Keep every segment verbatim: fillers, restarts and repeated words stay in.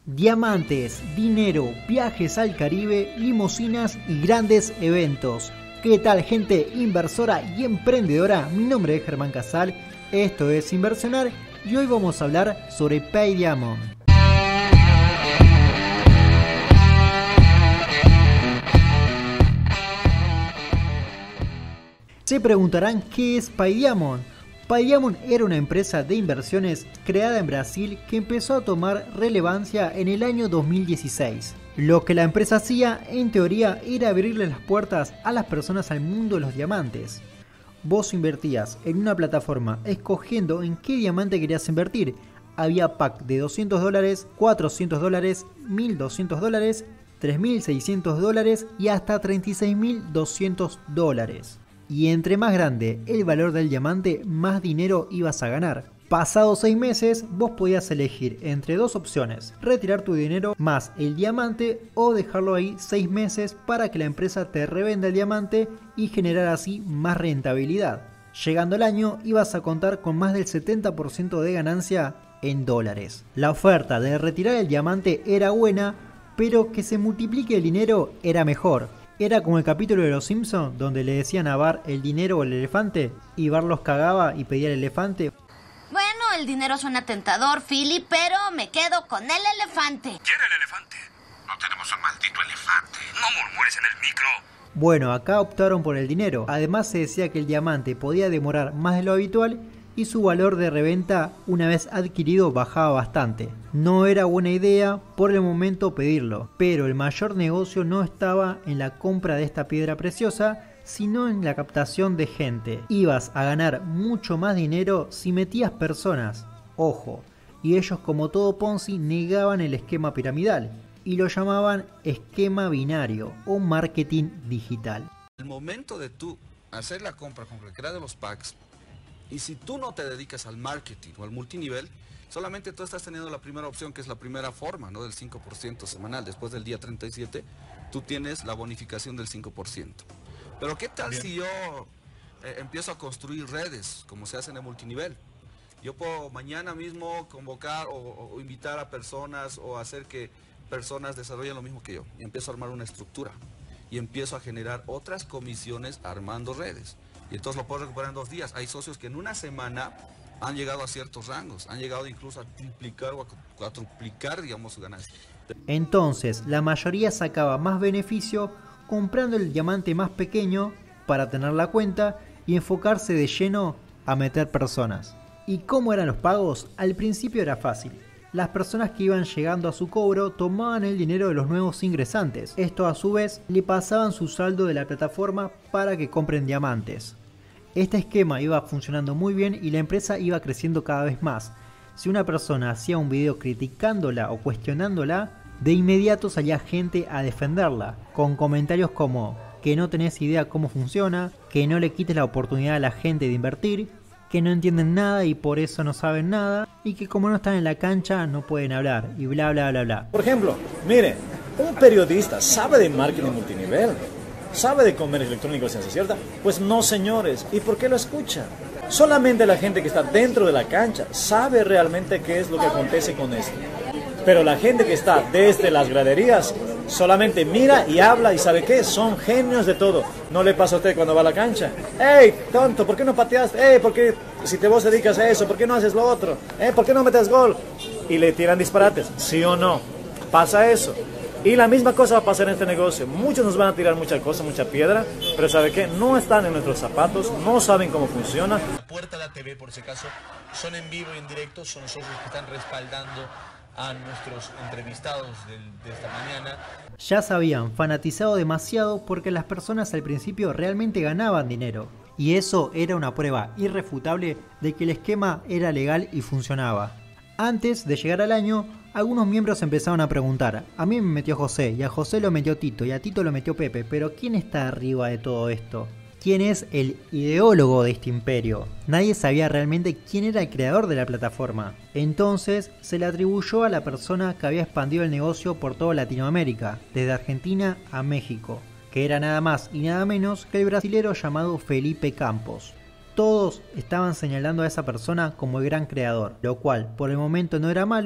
Diamantes, dinero, viajes al Caribe, limusinas y grandes eventos. ¿Qué tal, gente inversora y emprendedora? Mi nombre es Germán Casal, esto es Inversionar y hoy vamos a hablar sobre PayDiamond. Se preguntarán qué es PayDiamond. PayDiamond era una empresa de inversiones creada en Brasil que empezó a tomar relevancia en el año dos mil dieciséis. Lo que la empresa hacía, en teoría, era abrirle las puertas a las personas al mundo de los diamantes. Vos invertías en una plataforma escogiendo en qué diamante querías invertir. Había pack de doscientos dólares, cuatrocientos dólares, mil doscientos dólares, tres mil seiscientos dólares y hasta treinta y seis mil doscientos dólares. Y entre más grande el valor del diamante, más dinero ibas a ganar. Pasados seis meses, vos podías elegir entre dos opciones: retirar tu dinero más el diamante o dejarlo ahí seis meses para que la empresa te revenda el diamante y generar así más rentabilidad. Llegando el año, ibas a contar con más del setenta por ciento de ganancia en dólares. La oferta de retirar el diamante era buena, pero que se multiplique el dinero era mejor. Era como el capítulo de Los Simpsons donde le decían a Bart el dinero o el elefante y Bart los cagaba y pedía el elefante. Bueno, el dinero suena tentador, Philly, pero me quedo con el elefante. ¿Quiere el elefante? No tenemos un maldito elefante. No murmures en el micro. Bueno, acá optaron por el dinero. Además se decía que el diamante podía demorar más de lo habitual y su valor de reventa una vez adquirido bajaba bastante. No era buena idea por el momento pedirlo, pero el mayor negocio no estaba en la compra de esta piedra preciosa, sino en la captación de gente. Ibas a ganar mucho más dinero si metías personas, ojo, y ellos, como todo Ponzi, negaban el esquema piramidal y lo llamaban esquema binario o marketing digital. El momento de tú hacer la compra con cualquiera de los packs, y si tú no te dedicas al marketing o al multinivel, solamente tú estás teniendo la primera opción, que es la primera forma, ¿no? Del cinco por ciento semanal. Después del día treinta y siete, tú tienes la bonificación del cinco por ciento. Pero ¿qué tal Bien. si yo eh, empiezo a construir redes, como se hace en el multinivel? Yo puedo mañana mismo convocar o, o invitar a personas o hacer que personas desarrollen lo mismo que yo. Y empiezo a armar una estructura. Y empiezo a generar otras comisiones armando redes. Y entonces lo puedo recuperar en dos días. Hay socios que en una semana han llegado a ciertos rangos, han llegado incluso a triplicar o a cuatruplicar, digamos, su ganancia. Entonces, la mayoría sacaba más beneficio comprando el diamante más pequeño para tener la cuenta y enfocarse de lleno a meter personas. ¿Y cómo eran los pagos? Al principio era fácil. Las personas que iban llegando a su cobro tomaban el dinero de los nuevos ingresantes. Esto a su vez le pasaban su saldo de la plataforma para que compren diamantes. Este esquema iba funcionando muy bien y la empresa iba creciendo cada vez más. Si una persona hacía un video criticándola o cuestionándola, de inmediato salía gente a defenderla, con comentarios como que no tenés idea cómo funciona, que no le quites la oportunidad a la gente de invertir, que no entienden nada y por eso no saben nada, y que como no están en la cancha no pueden hablar, y bla bla bla bla. Por ejemplo, miren, un periodista sabe de marketing multinivel, sabe de comercio electrónico, ciencia cierta. Pues no, señores. ¿Y por qué lo escuchan? Solamente la gente que está dentro de la cancha sabe realmente qué es lo que acontece con esto. Pero la gente que está desde las graderías solamente mira y habla y sabe qué, son genios de todo. ¿No le pasa a usted cuando va a la cancha? ¡Ey, tonto! ¿Por qué no pateaste? ¡Ey, por qué si te vos dedicas a eso? ¿Por qué no haces lo otro? ¿Eh? ¿Por qué no metes gol? Y le tiran disparates, ¿sí o no? Pasa eso. Y la misma cosa va a pasar en este negocio. Muchos nos van a tirar mucha cosa, mucha piedra, pero ¿sabe qué? No están en nuestros zapatos, no saben cómo funciona. La Puerta de la T V, por si acaso, son en vivo y en directo, son los socios que están respaldando a nuestros entrevistados de, de esta mañana. Ya se habían fanatizado demasiado porque las personas al principio realmente ganaban dinero. Y eso era una prueba irrefutable de que el esquema era legal y funcionaba. Antes de llegar al año, algunos miembros empezaron a preguntar: a mí me metió José, y a José lo metió Tito, y a Tito lo metió Pepe, pero ¿quién está arriba de todo esto? ¿Quién es el ideólogo de este imperio? Nadie sabía realmente quién era el creador de la plataforma. Entonces se le atribuyó a la persona que había expandido el negocio por toda Latinoamérica, desde Argentina a México, que era nada más y nada menos que el brasilero llamado Felipe Campos. Todos estaban señalando a esa persona como el gran creador, lo cual por el momento no era malo.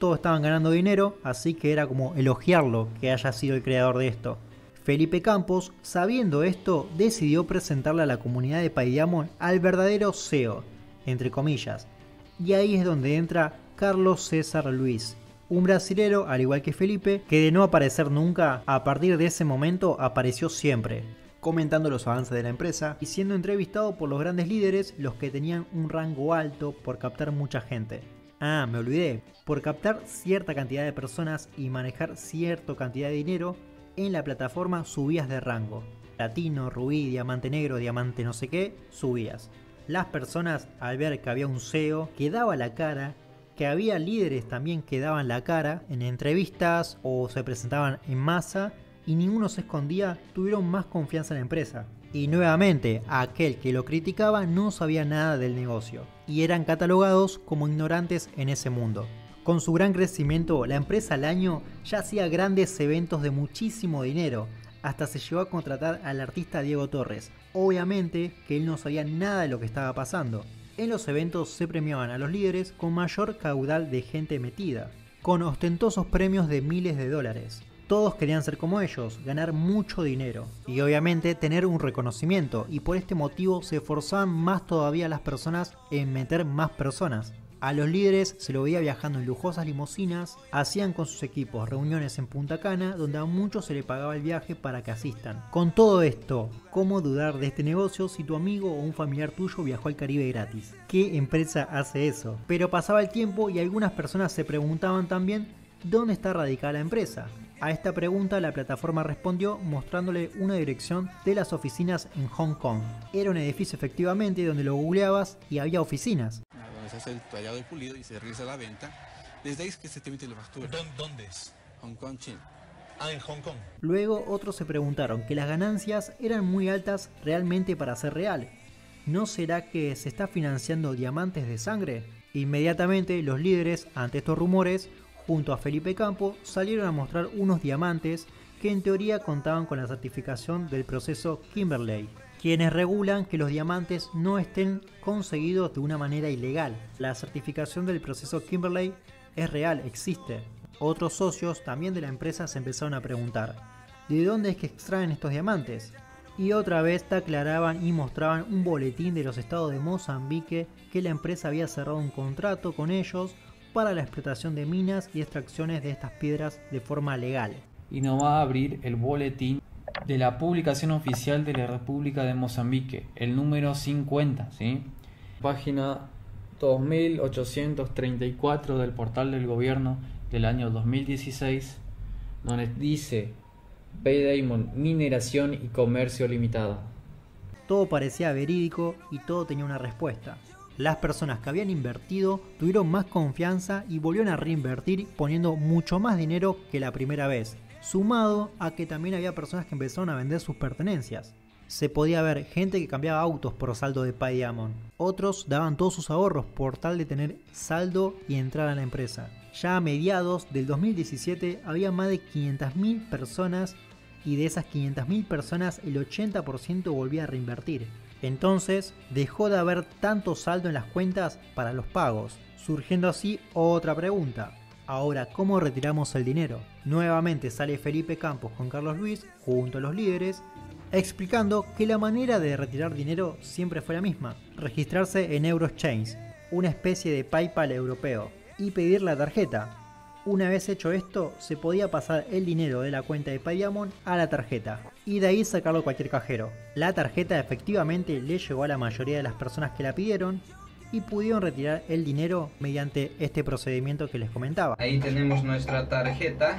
todos estaban ganando dinero, así que era como elogiarlo que haya sido el creador de esto. Felipe Campos, sabiendo esto, decidió presentarle a la comunidad de PayDiamond al verdadero C E O, entre comillas. Y ahí es donde entra Carlos César Luis, un brasilero al igual que Felipe, que de no aparecer nunca, a partir de ese momento apareció siempre, comentando los avances de la empresa y siendo entrevistado por los grandes líderes, los que tenían un rango alto por captar mucha gente. Ah, me olvidé, por captar cierta cantidad de personas y manejar cierta cantidad de dinero, en la plataforma subías de rango. Platino, rubí, diamante negro, diamante no sé qué, subías. Las personas al ver que había un C E O que daba la cara, que había líderes también que daban la cara en entrevistas o se presentaban en masa y ninguno se escondía, tuvieron más confianza en la empresa. Y nuevamente, aquel que lo criticaba no sabía nada del negocio y eran catalogados como ignorantes en ese mundo. Con su gran crecimiento, la empresa al año ya hacía grandes eventos de muchísimo dinero, hasta se llegó a contratar al artista Diego Torres. Obviamente que él no sabía nada de lo que estaba pasando. En los eventos se premiaban a los líderes con mayor caudal de gente metida, con ostentosos premios de miles de dólares. Todos querían ser como ellos, ganar mucho dinero y obviamente tener un reconocimiento, y por este motivo se esforzaban más todavía las personas en meter más personas. A los líderes se lo veía viajando en lujosas limusinas, hacían con sus equipos reuniones en Punta Cana donde a muchos se le pagaba el viaje para que asistan. Con todo esto, ¿cómo dudar de este negocio si tu amigo o un familiar tuyo viajó al Caribe gratis? ¿Qué empresa hace eso? Pero pasaba el tiempo y algunas personas se preguntaban también ¿dónde está radicada la empresa? A esta pregunta la plataforma respondió mostrándole una dirección de las oficinas en Hong Kong. Era un edificio efectivamente donde lo googleabas y había oficinas. Donde se hace el tallado y pulido y se realiza la venta. Desde ahí es que se te emite la factura. ¿Dónde es? Hong Kong, China. Ah, en Hong Kong. Luego otros se preguntaron que las ganancias eran muy altas realmente para ser real. ¿No será que se está financiando diamantes de sangre? Inmediatamente los líderes, ante estos rumores, junto a Felipe Campos, salieron a mostrar unos diamantes que en teoría contaban con la certificación del proceso Kimberley, quienes regulan que los diamantes no estén conseguidos de una manera ilegal. La certificación del proceso Kimberley es real, existe. Otros socios también de la empresa se empezaron a preguntar, ¿de dónde es que extraen estos diamantes? Y otra vez te aclaraban y mostraban un boletín de los estados de Mozambique que la empresa había cerrado un contrato con ellos para la explotación de minas y extracciones de estas piedras de forma legal. Y nos va a abrir el boletín de la publicación oficial de la República de Mozambique, el número cincuenta, ¿sí? Página dos mil ochocientos treinta y cuatro del portal del gobierno del año dos mil dieciséis, donde dice PayDiamond Mineración y Comercio Limitada. Todo parecía verídico y todo tenía una respuesta. Las personas que habían invertido tuvieron más confianza y volvieron a reinvertir poniendo mucho más dinero que la primera vez, sumado a que también había personas que empezaron a vender sus pertenencias. Se podía ver gente que cambiaba autos por saldo de PayDiamond, otros daban todos sus ahorros por tal de tener saldo y entrar a la empresa. Ya a mediados del dos mil diecisiete había más de quinientas mil personas y de esas quinientas mil personas el ochenta por ciento volvía a reinvertir. Entonces dejó de haber tanto saldo en las cuentas para los pagos, surgiendo así otra pregunta. Ahora, ¿cómo retiramos el dinero? Nuevamente sale Felipe Campos con Carlos Luis, junto a los líderes, explicando que la manera de retirar dinero siempre fue la misma, registrarse en Euroexchange, una especie de PayPal europeo, y pedir la tarjeta. Una vez hecho esto, se podía pasar el dinero de la cuenta de PayDiamond a la tarjeta y de ahí sacarlo a cualquier cajero. La tarjeta efectivamente le llegó a la mayoría de las personas que la pidieron y pudieron retirar el dinero mediante este procedimiento que les comentaba. Ahí tenemos nuestra tarjeta,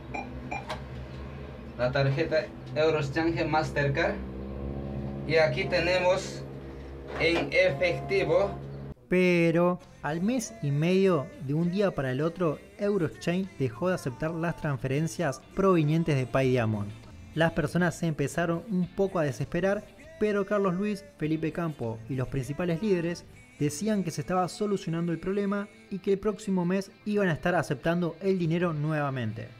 la tarjeta Euroexchange Mastercard, y aquí tenemos en efectivo. Pero al mes y medio, de un día para el otro, Euroexchange dejó de aceptar las transferencias provenientes de PayDiamond. Las personas se empezaron un poco a desesperar, pero Carlos Luis, Felipe Campos y los principales líderes decían que se estaba solucionando el problema y que el próximo mes iban a estar aceptando el dinero nuevamente.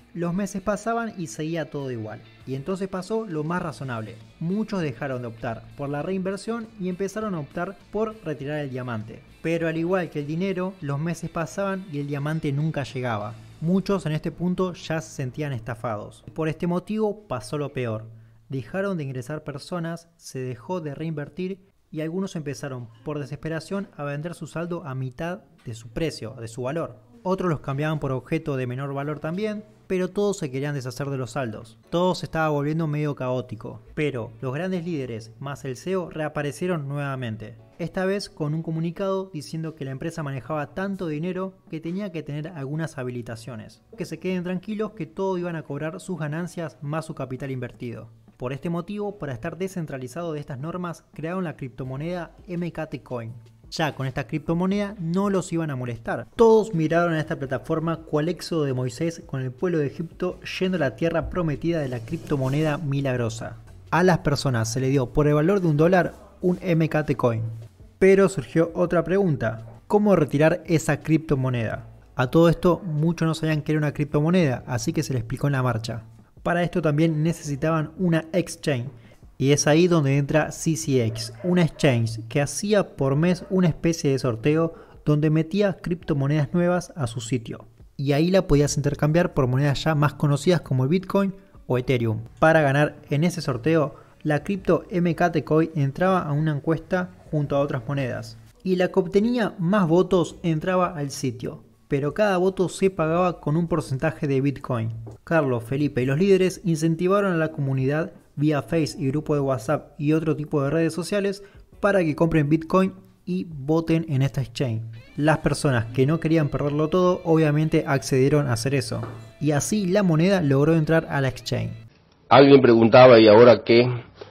Los meses pasaban y seguía todo igual. Y entonces pasó lo más razonable. Muchos dejaron de optar por la reinversión y empezaron a optar por retirar el diamante. Pero al igual que el dinero, los meses pasaban y el diamante nunca llegaba. Muchos en este punto ya se sentían estafados. Por este motivo pasó lo peor. Dejaron de ingresar personas, se dejó de reinvertir y algunos empezaron por desesperación a vender su saldo a mitad de su precio, de su valor. Otros los cambiaban por objeto de menor valor también, pero todos se querían deshacer de los saldos. Todo se estaba volviendo medio caótico, pero los grandes líderes más el C E O reaparecieron nuevamente. Esta vez con un comunicado diciendo que la empresa manejaba tanto dinero que tenía que tener algunas habilitaciones. Que se queden tranquilos que todos iban a cobrar sus ganancias más su capital invertido. Por este motivo, para estar descentralizado de estas normas, crearon la criptomoneda M K T Coin. Ya con esta criptomoneda no los iban a molestar. Todos miraron a esta plataforma cual éxodo de Moisés con el pueblo de Egipto yendo a la tierra prometida de la criptomoneda milagrosa. A las personas se le dio por el valor de un dólar un M K T Coin. Pero surgió otra pregunta: ¿cómo retirar esa criptomoneda? A todo esto muchos no sabían que era una criptomoneda, así que se les explicó en la marcha. Para esto también necesitaban una exchange. Y es ahí donde entra C C X, una exchange que hacía por mes una especie de sorteo donde metía criptomonedas nuevas a su sitio. Y ahí la podías intercambiar por monedas ya más conocidas como el Bitcoin o Ethereum. Para ganar en ese sorteo, la cripto M K T Coin entraba a una encuesta junto a otras monedas. Y la que obtenía más votos entraba al sitio. Pero cada voto se pagaba con un porcentaje de Bitcoin. Carlos, Felipe y los líderes incentivaron a la comunidad vía Face y grupo de WhatsApp y otro tipo de redes sociales para que compren Bitcoin y voten en esta exchange. Las personas que no querían perderlo todo obviamente accedieron a hacer eso. Y así la moneda logró entrar a la exchange. Alguien preguntaba, ¿y ahora qué?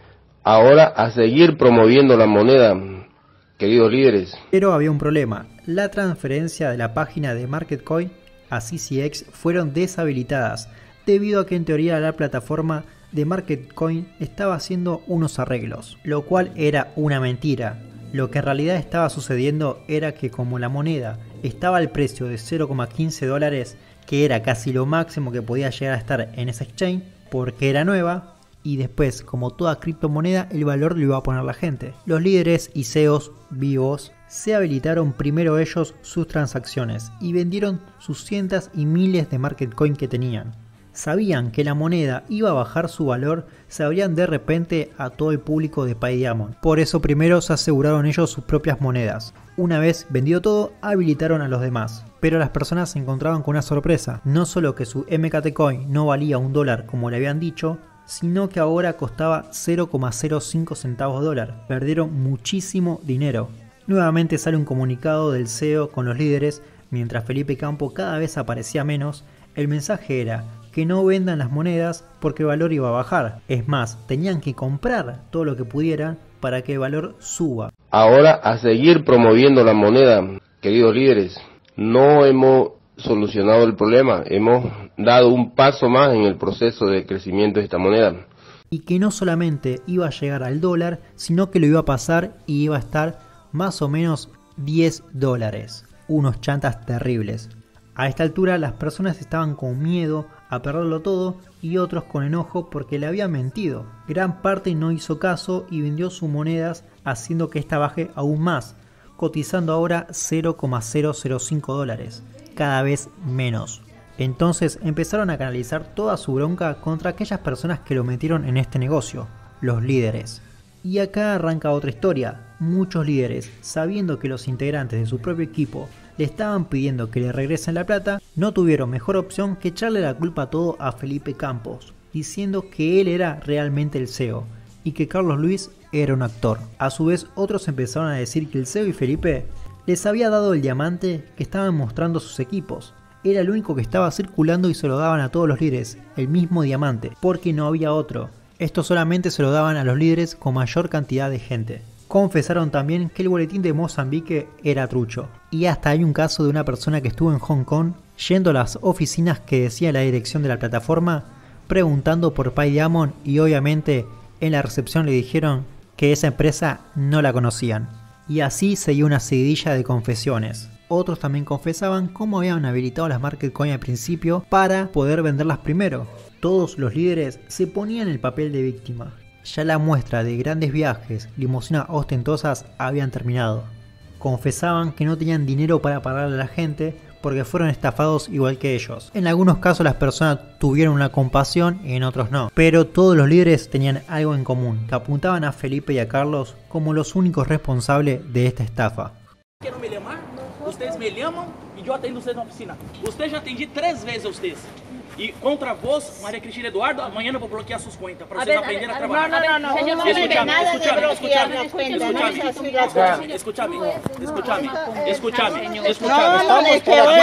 Ahora a seguir promoviendo la moneda, queridos líderes. Pero había un problema. La transferencia de la página de MarketCoin a C C X fueron deshabilitadas debido a que en teoría la plataforma de MarketCoin estaba haciendo unos arreglos, lo cual era una mentira. Lo que en realidad estaba sucediendo era que como la moneda estaba al precio de cero coma quince dólares, que era casi lo máximo que podía llegar a estar en esa exchange, porque era nueva, y después, como toda criptomoneda, el valor lo iba a poner la gente. Los líderes y C E Os vivos se habilitaron primero ellos sus transacciones y vendieron sus cientos y miles de MarketCoin que tenían. Sabían que la moneda iba a bajar su valor, se abrían de repente a todo el público de PyDiamond. Por eso primero se aseguraron ellos sus propias monedas. Una vez vendido todo, habilitaron a los demás. Pero las personas se encontraban con una sorpresa. No solo que su M K T Coin no valía un dólar como le habían dicho, sino que ahora costaba cero coma cero cinco centavos de dólar. Perdieron muchísimo dinero. Nuevamente sale un comunicado del C E O con los líderes, mientras Felipe Campo cada vez aparecía menos. El mensaje era que no vendan las monedas porque el valor iba a bajar. Es más, tenían que comprar todo lo que pudieran para que el valor suba. Ahora a seguir promoviendo la moneda, queridos líderes. No hemos solucionado el problema, hemos dado un paso más en el proceso de crecimiento de esta moneda. Y que no solamente iba a llegar al dólar, sino que lo iba a pasar y iba a estar más o menos diez dólares. Unos chantas terribles. A esta altura las personas estaban con miedo a perderlo todo y otros con enojo porque le habían mentido. Gran parte no hizo caso y vendió sus monedas haciendo que esta baje aún más, cotizando ahora cero coma cero cero cinco dólares, cada vez menos. Entonces empezaron a canalizar toda su bronca contra aquellas personas que lo metieron en este negocio, los líderes. Y acá arranca otra historia. Muchos líderes, sabiendo que los integrantes de su propio equipo le estaban pidiendo que le regresen la plata, no tuvieron mejor opción que echarle la culpa a todo a Felipe Campos, diciendo que él era realmente el C E O y que Carlos Luis era un actor. A su vez, otros empezaron a decir que el C E O y Felipe les había dado el diamante que estaban mostrando sus equipos. Era el único que estaba circulando y se lo daban a todos los líderes, el mismo diamante, porque no había otro. Esto solamente se lo daban a los líderes con mayor cantidad de gente. Confesaron también que el boletín de Mozambique era trucho. Y hasta hay un caso de una persona que estuvo en Hong Kong yendo a las oficinas que decía la dirección de la plataforma, preguntando por PyDiamond y obviamente en la recepción le dijeron que esa empresa no la conocían. Y así seguía una seguidilla de confesiones. otros también confesaban cómo habían habilitado las market coin al principio para poder venderlas primero. Todos los líderes se ponían el papel de víctima. Ya la muestra de grandes viajes, limusinas ostentosas habían terminado. Confesaban que no tenían dinero para pagarle a la gente porque fueron estafados igual que ellos. En algunos casos las personas tuvieron una compasión y en otros no. Pero todos los líderes tenían algo en común, que apuntaban a Felipe y a Carlos como los únicos responsables de esta estafa. Querem me llamar? Ustedes me llaman y yo atendo ustedes na oficina. Usted ya atendí tres veces a ustedes. Y contra vos, María Cristina Eduardo, amanhã eu vou bloquear sus cuentas para vocês aprenderem a trabalhar. No, no, no, señor, no escúchame, nada de escúchame, bloquear escúchame, las cuentas, escúchame, no es así las cosas. escúchame, escúchame, escúchame, No, escúchame. no, es que hoy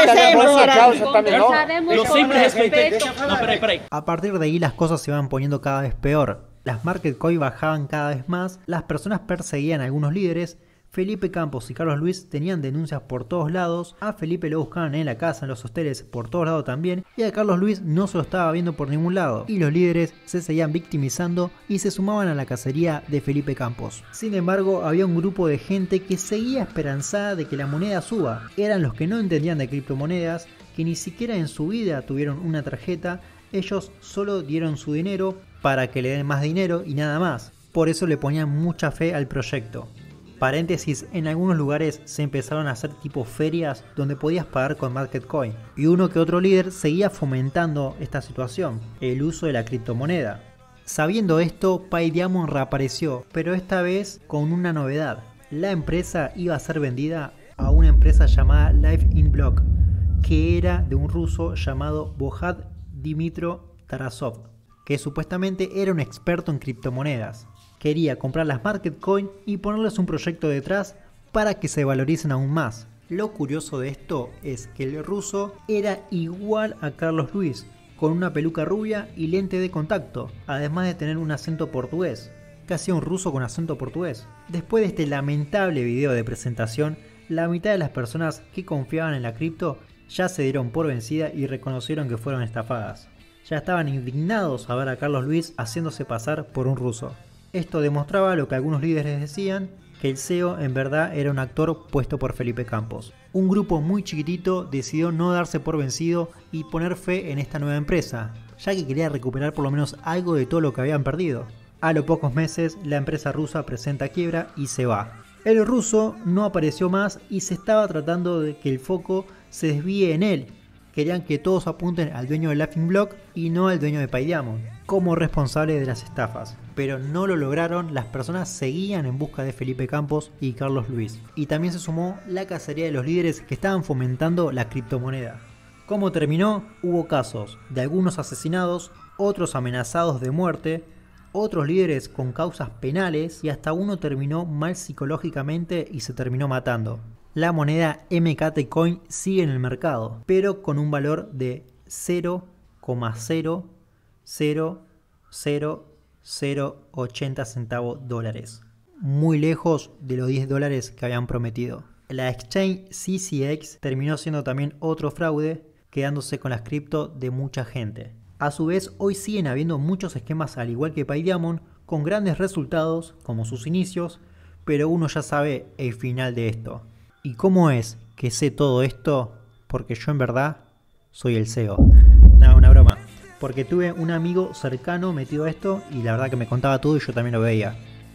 se Yo siempre respeté. No, peraí, peraí. A partir de ahí las cosas se iban poniendo cada vez peor. Las market coin bajaban cada vez más, las personas perseguían a algunos líderes. Felipe Campos y Carlos Luis tenían denuncias por todos lados, a Felipe lo buscaban en la casa, en los hoteles, por todos lados también, y a Carlos Luis no se lo estaba viendo por ningún lado, y los líderes se seguían victimizando y se sumaban a la cacería de Felipe Campos. Sin embargo, había un grupo de gente que seguía esperanzada de que la moneda suba. Eran los que no entendían de criptomonedas, que ni siquiera en su vida tuvieron una tarjeta, ellos solo dieron su dinero para que le den más dinero y nada más. Por eso le ponían mucha fe al proyecto. Paréntesis, en algunos lugares se empezaron a hacer tipo ferias donde podías pagar con market coin. Y uno que otro líder seguía fomentando esta situación, el uso de la criptomoneda. Sabiendo esto, PayDiamond reapareció, pero esta vez con una novedad. La empresa iba a ser vendida a una empresa llamada Life in Block, que era de un ruso llamado Bohad Dimitro Tarasov, que supuestamente era un experto en criptomonedas. Quería comprar las market coin y ponerles un proyecto detrás para que se valoricen aún más. Lo curioso de esto es que el ruso era igual a Carlos Luis, con una peluca rubia y lente de contacto, además de tener un acento portugués. Casi un ruso con acento portugués. Después de este lamentable video de presentación, la mitad de las personas que confiaban en la cripto ya se dieron por vencida y reconocieron que fueron estafadas. Ya estaban indignados a ver a Carlos Luis haciéndose pasar por un ruso. Esto demostraba lo que algunos líderes decían, que el C E O en verdad era un actor puesto por Felipe Campos. Un grupo muy chiquitito decidió no darse por vencido y poner fe en esta nueva empresa, ya que quería recuperar por lo menos algo de todo lo que habían perdido. A los pocos meses, la empresa rusa presenta quiebra y se va. El ruso no apareció más y se estaba tratando de que el foco se desvíe en él. Querían que todos apunten al dueño de Laughing Block y no al dueño de PayDiamond como responsable de las estafas. Pero no lo lograron, las personas seguían en busca de Felipe Campos y Carlos Luis. Y también se sumó la cacería de los líderes que estaban fomentando la criptomoneda. ¿Cómo terminó? Hubo casos de algunos asesinados, otros amenazados de muerte, otros líderes con causas penales y hasta uno terminó mal psicológicamente y se terminó matando. La moneda M K T Coin sigue en el mercado, pero con un valor de cero coma cero cero cero cero ochenta centavos dólares, muy lejos de los diez dólares que habían prometido. La exchange C C X terminó siendo también otro fraude, quedándose con las cripto de mucha gente. A su vez, hoy siguen habiendo muchos esquemas al igual que PayDiamond, con grandes resultados como sus inicios, pero uno ya sabe el final de esto. ¿Y cómo es que sé todo esto? Porque yo en verdad soy el C E O. Nada, una broma. Porque tuve un amigo cercano metido a esto y la verdad que me contaba todo y yo también lo veía.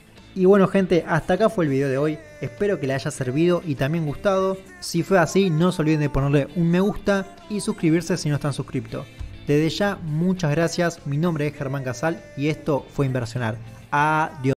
Y bueno gente, hasta acá fue el video de hoy. Espero que les haya servido y también gustado. Si fue así, no se olviden de ponerle un me gusta y suscribirse si no están suscritos. Desde ya, muchas gracias. Mi nombre es Germán Casal y esto fue Inversionar. Adiós.